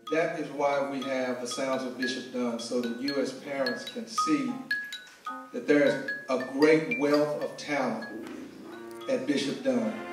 that is why we have the Sounds of Bishop Dunne, so that you as parents can see that there is a great wealth of talent at Bishop Dunne.